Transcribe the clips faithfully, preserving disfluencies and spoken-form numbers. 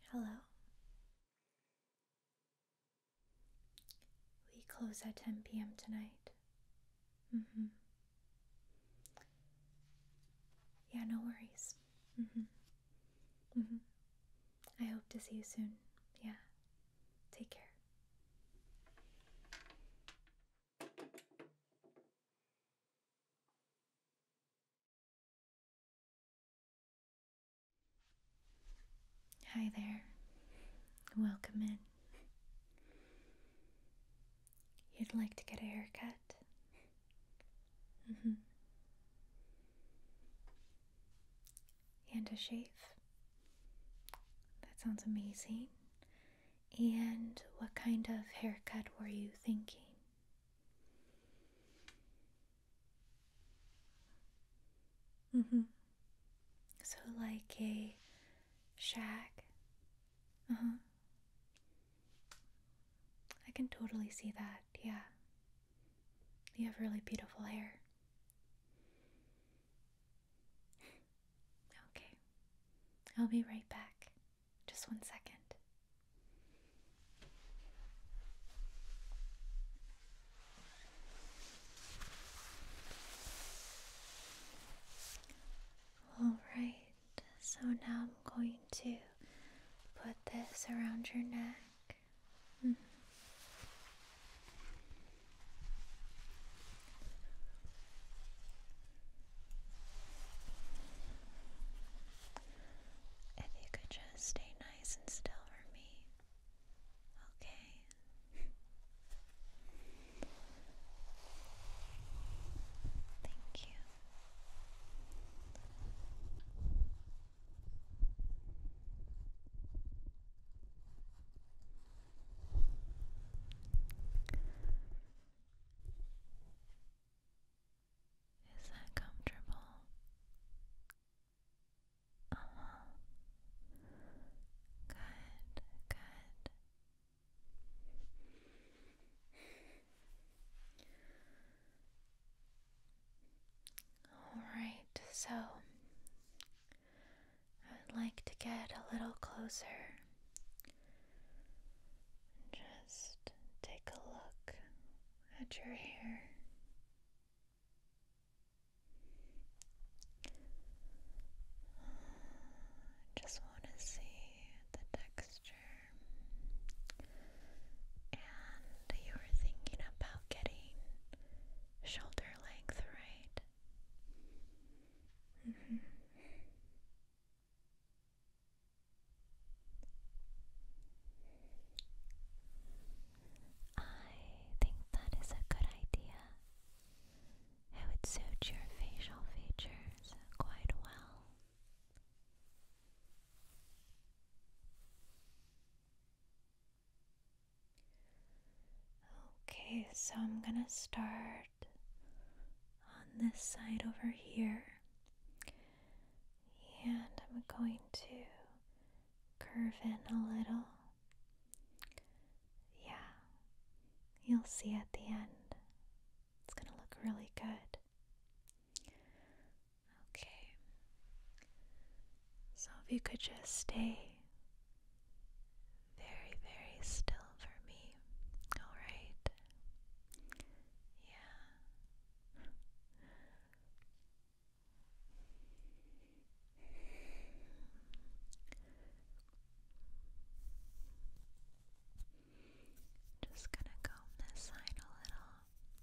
Hello. We close at ten p m tonight. Mm-hmm. Yeah, no worries. Mm-hmm. Mm-hmm. I hope to see you soon. Yeah. Take care. Hi there. Welcome in. You'd like to get a haircut? Mm-hmm. And a shave? That sounds amazing. And what kind of haircut were you thinking? Mm-hmm. So like a shag? Uh-huh. I can totally see that, yeah. You have really beautiful hair. Okay. I'll be right back. Just one second. Alright, so now I'm going to put this around your neck. Mm. If you could just stay nice and still for me. Okay. Thank you. Is that comfortable? Uh-huh. Good, good. Alright, so I'd like to get a little closer. Just take a look at your hair. Just want to see the texture. And you were thinking about getting shoulder length, right? Mm-hmm. I think that is a good idea. It would suit your facial features quite well. Okay, so I'm gonna start on this side over here, and I'm going to curve in a little. Yeah, you'll see at the end. It's gonna look really good. Okay, so if you could just stay very, very still for me. Alright? Yeah. Just gonna comb this side a little.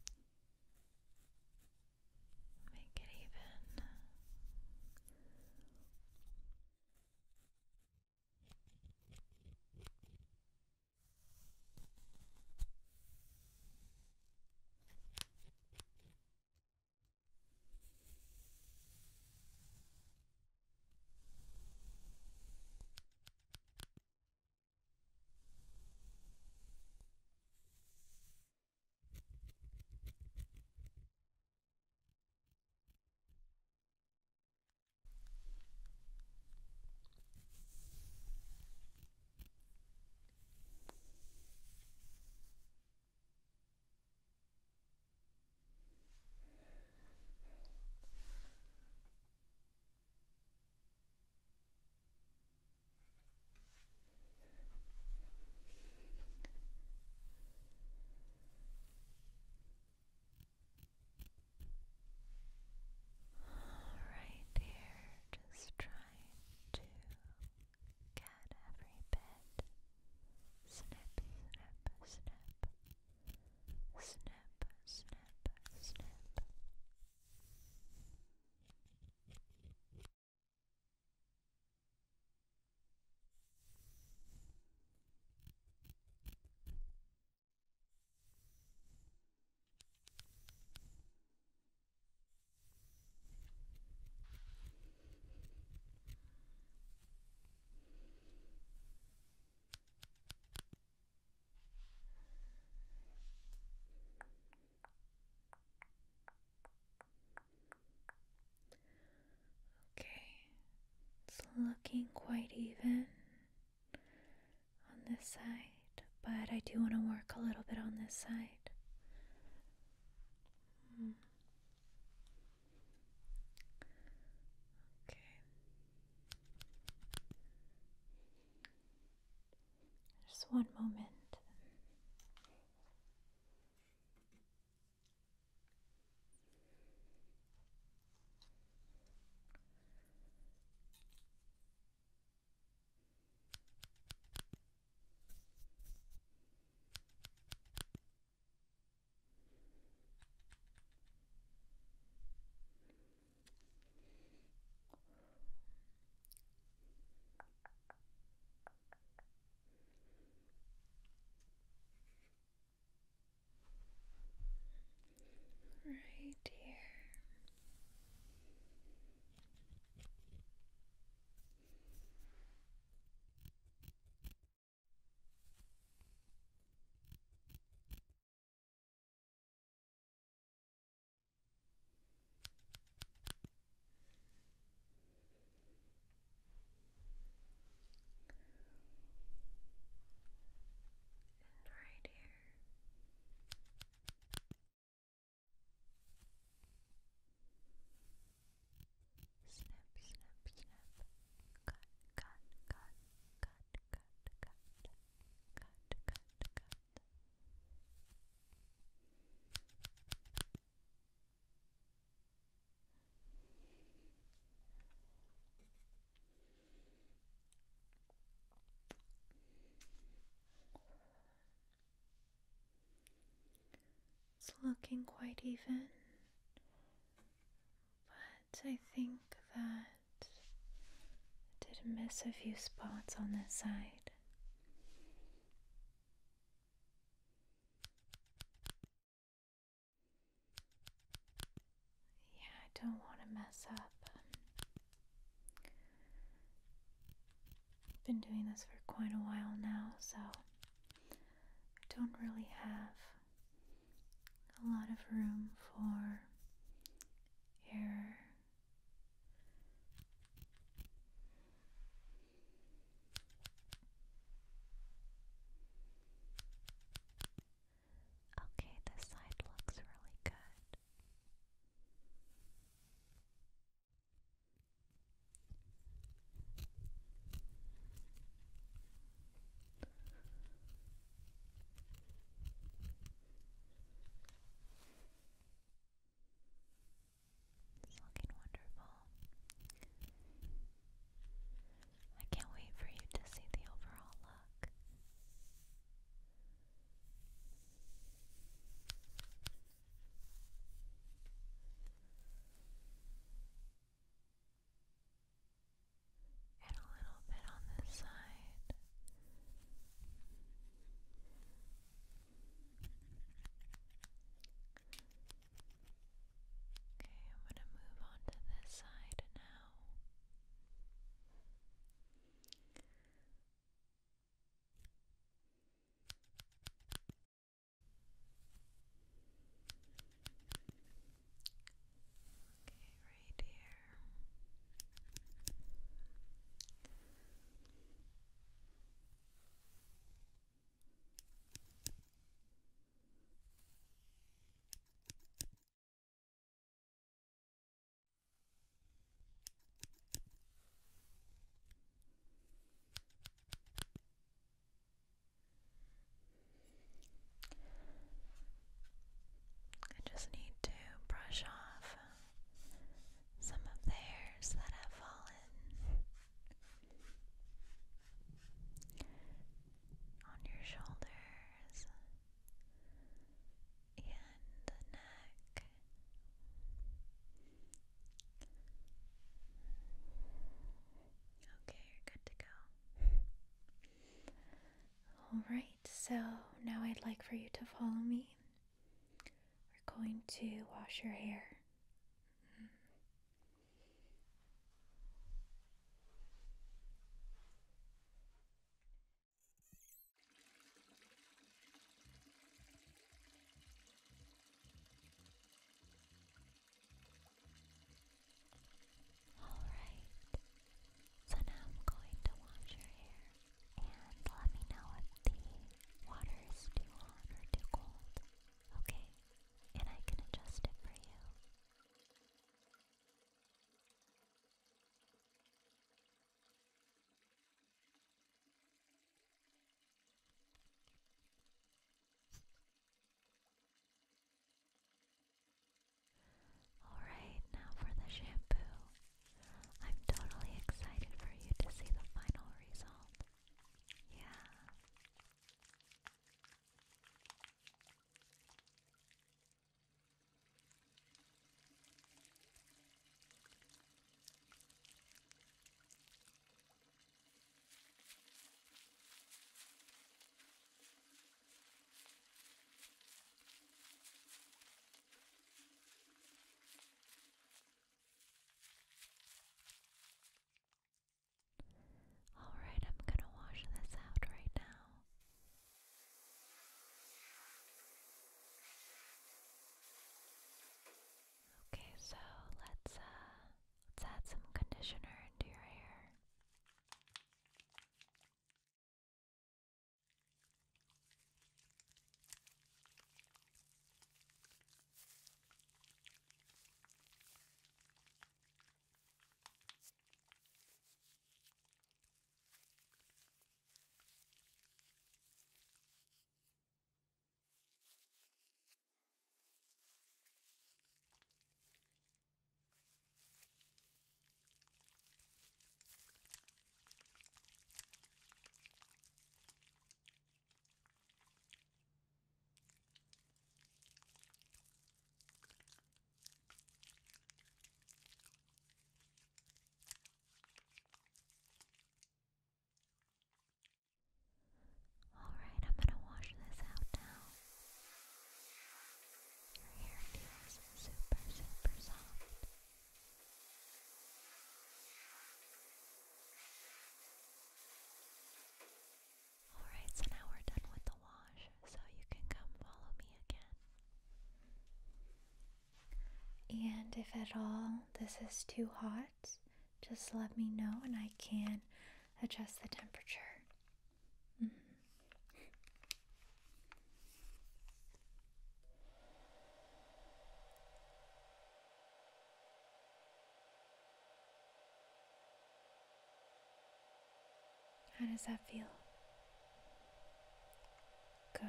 Make it even. looking quite even on this side, but I do want to work a little bit on this side. Mm. Okay. Just one moment. Right here. And right here. Snip, snip, snip. Cut, cut, cut, cut, cut, cut, cut, cut, cut. It's looking quite even, but I think that I did miss a few spots on this side. Yeah, I don't want to mess up. I've been doing this for quite a while now, so I don't really have a lot of room for error. Okay, this side looks really good. It's looking wonderful. I can't wait for you to see the overall look. And a little bit on this side. Okay, I'm going to move on to this side now. Okay, right here. I just need to brush off some of the hairs that have fallen on your shoulders and the neck. Okay, you're good to go. Alright, so now I'd like for you to follow me. We're going to wash your hair. Alright, so now And if at all this is too hot, just let me know and I can adjust the temperature. Mm-hmm. How does that feel? Good.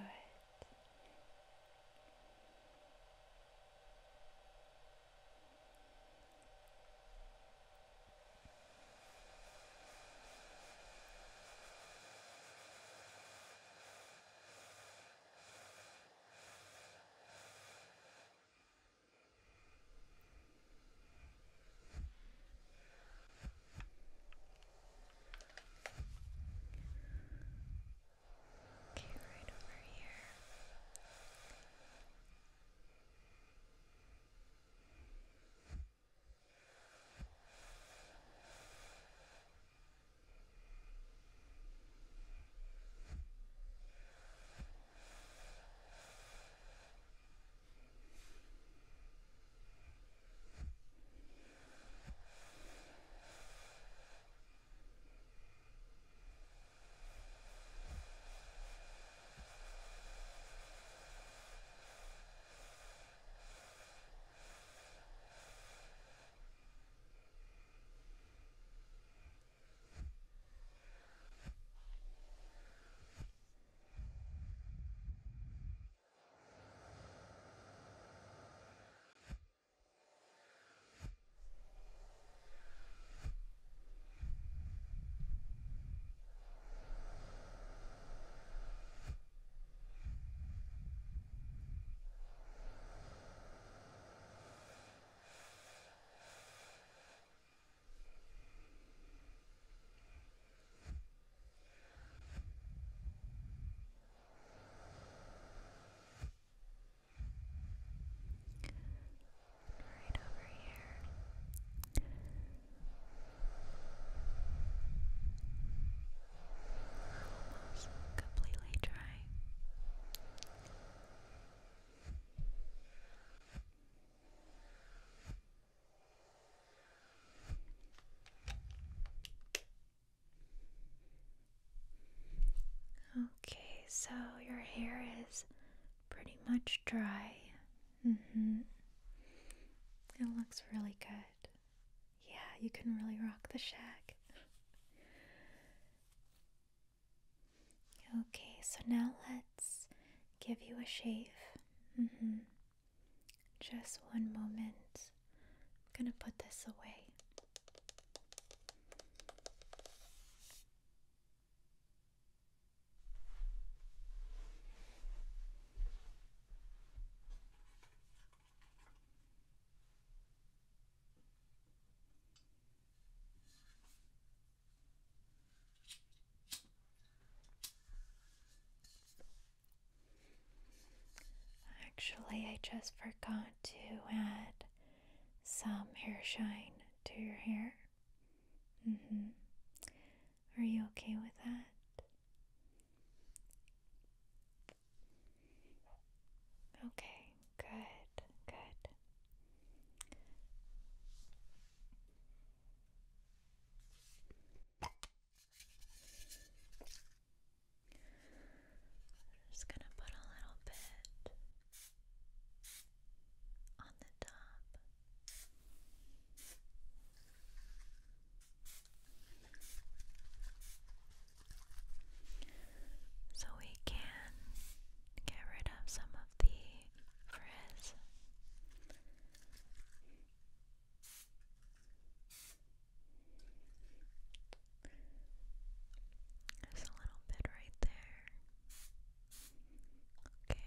Okay, right over here. Right over here. Almost completely dry. Okay, so your hair is pretty much dry. Mm-hmm. It looks really good. Yeah, you can really rock the shag. Okay, so now let's give you a shave. Mm-hmm. Just one moment. I'm gonna put this away. Actually, I just forgot to add some hair shine to your hair. Mm-hmm. Are you okay with that? Okay, good, good. Just gonna put a little bit on the top. So we can get rid of some of the frizz. There's a little bit right there. Okay.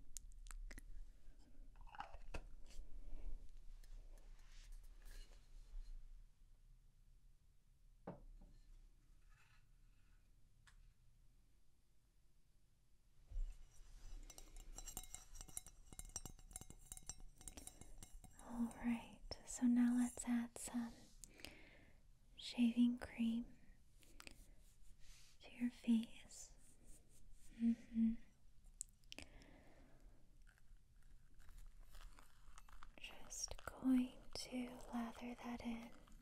Alright, so now let's add some shaving cream to your face. Mm-hmm. Just going to lather that in.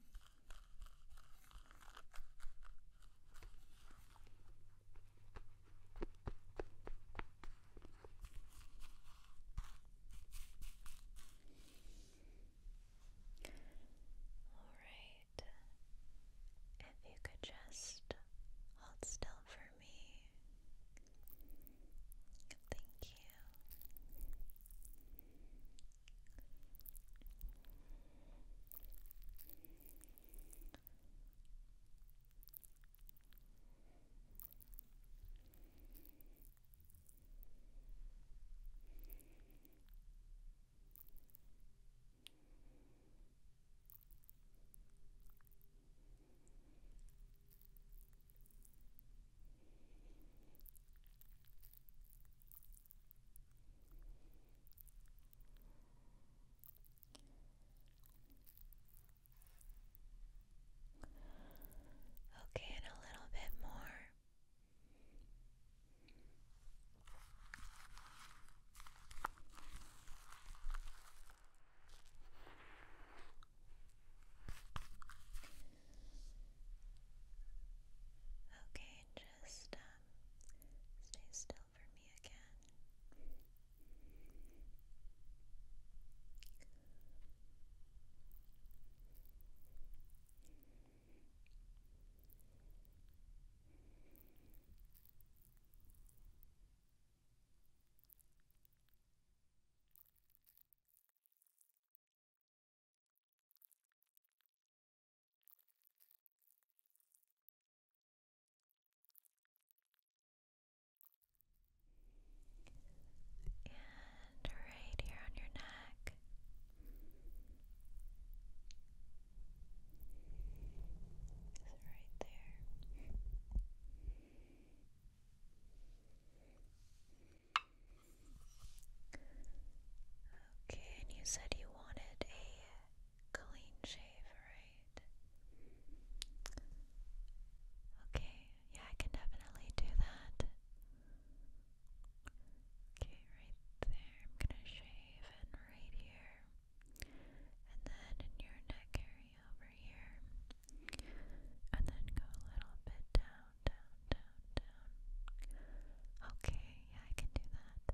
Alright, if you could just hold still for me. Thank you. Okay, and a little bit more. Okay, just um, stay still for me again. And right here on your neck. Just right there. Okay, and you said you wanted a clean shave, right? Okay, yeah, I can definitely do that. Okay, right there. I'm gonna shave in right here. And then in your neck area over here. And then go a little bit down, down, down, down. Okay, yeah, I can do that.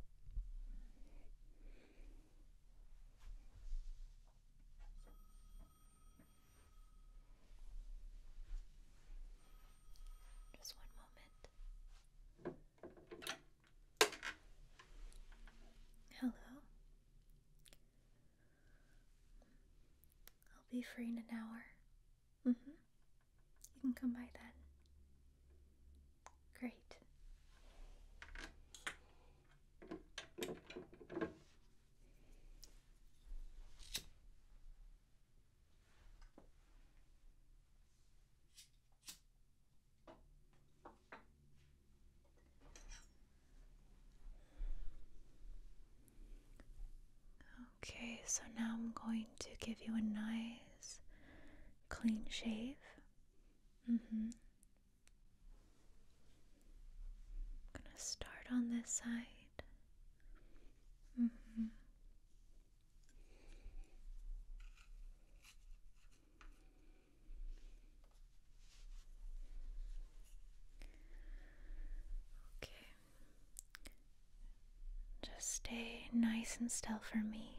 Just one moment. Hello? I'll be free in an hour. Mm-hmm. You can come by then. Great. Okay, so now I'm going to give you a nice clean shave. Mm-hmm. I'm gonna start on this side. Mm-hmm. Okay. Just stay nice and still for me.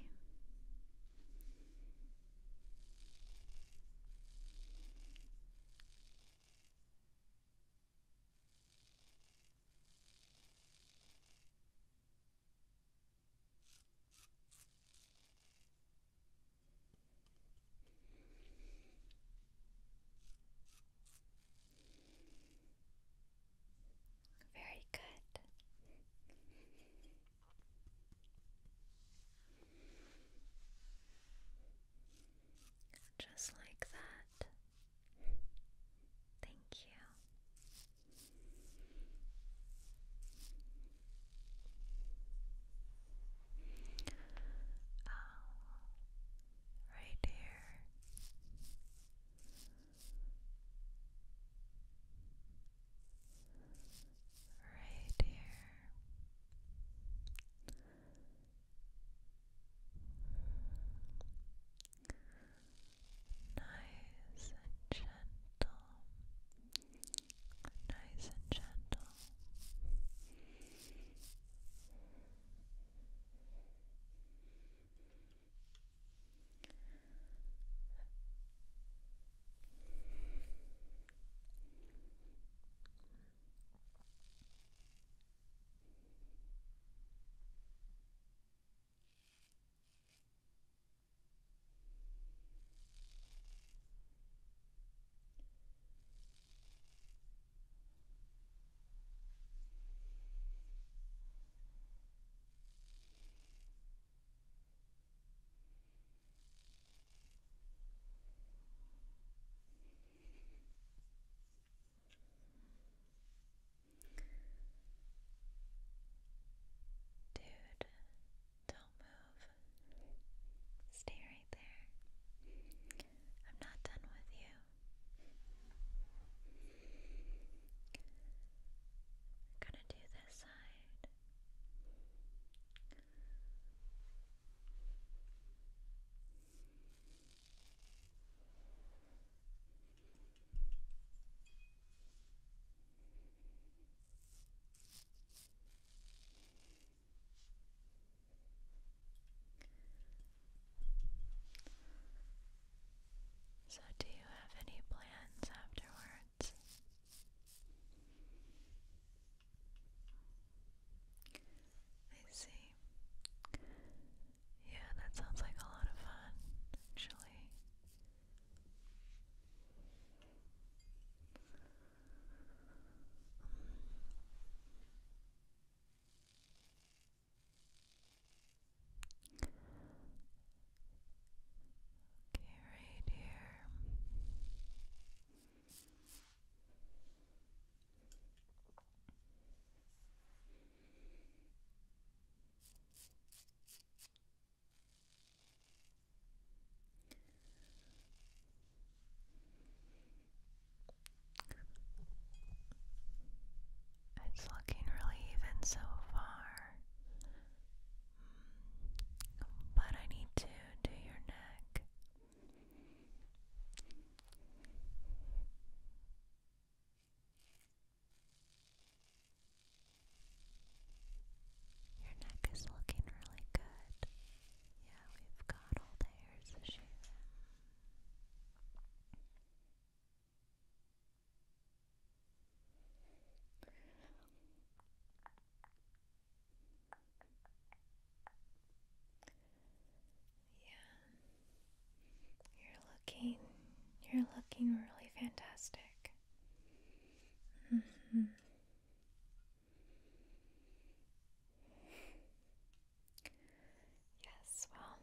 Very good. looking really fantastic. Mm-hmm. Yes, well,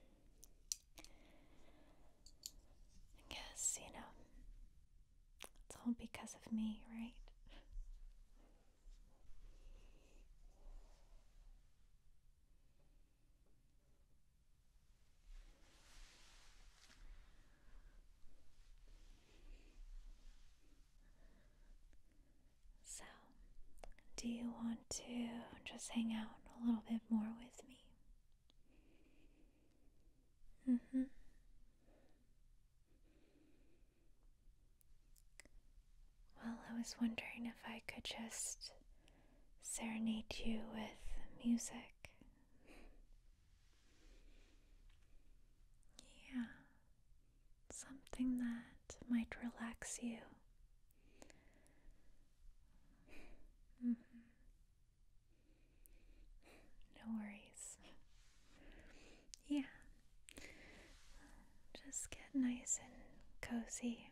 I guess, you know, it's all because of me, right? So, do you want to just hang out a little bit more with me? Mm-hmm. Well, I was wondering if I could just serenade you with music. Yeah, something that might relax you. Mm-hmm. No worries. Yeah, just get nice and cozy.